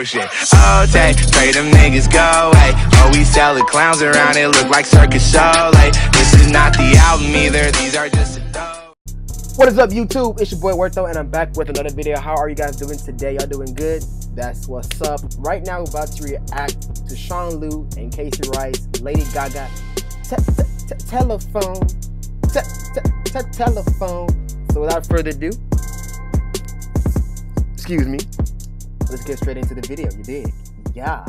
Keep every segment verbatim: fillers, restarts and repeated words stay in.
Shit. Oh, take, pray them niggas go away. Oh, we sell the clowns around it, look like circus show. Like, this is not the album either, these are just a dope. What is up, YouTube? It's your boy Wertho, and I'm back with another video. How are you guys doing today? Y'all doing good? That's what's up. Right now, we're about to react to Sean Lew and Kaycee Rice, Lady Gaga, telephone, telephone. So without further ado, excuse me. Let's get straight into the video, you dig? Yeah.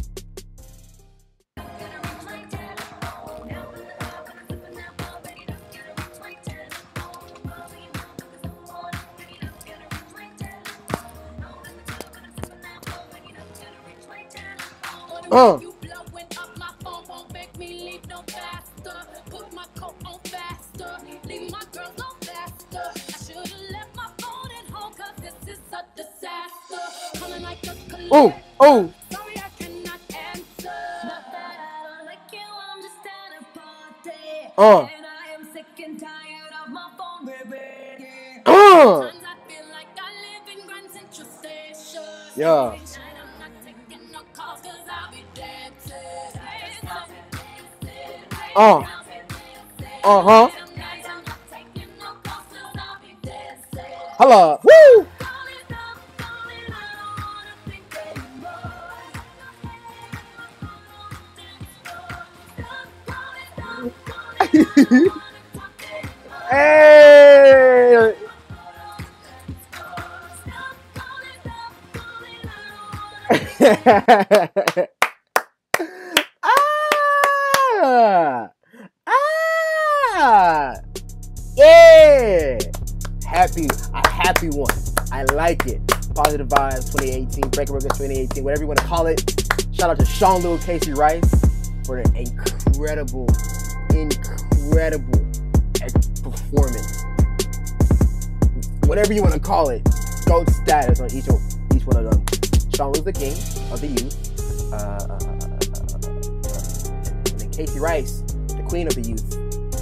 Uh. Oh, oh. Sorry, I cannot answer. Not that I don't like you, I'm just at a party. Uh. And I am sick and tired of my phone ringing. Uh. Sometimes I feel like I live in Grand Central Station. Yeah. And I'm not taking no calls 'cause I'll be dancing. Uh. Uh-huh. Hello. Woo! Hey! ah! Ah! Yeah! Happy, a happy one. I like it. Positive vibes twenty eighteen, Breaking Records twenty eighteen, whatever you want to call it. Shout out to Sean Lew and Kaycee Rice for the incredible, incredible performance. Whatever you want to call it. GOAT status on each of, each one of them. Sean Lew's the king of the youth. Uh, uh, uh, uh, and then Kaycee Rice, the queen of the youth.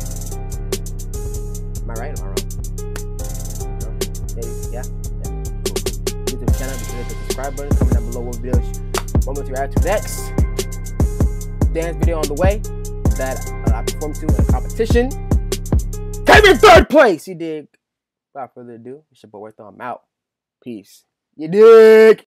Am I right? Am I wrong? No? Maybe? Yeah? Yeah. Cool. YouTube channel, be sure to hit the subscribe button. Comment down below what videos want me to react to next. Dance video on the way that uh, I performed to in a competition. Came in third place! You dig? Without further ado, it's your boy Wertho. I'm out. Peace. You dig?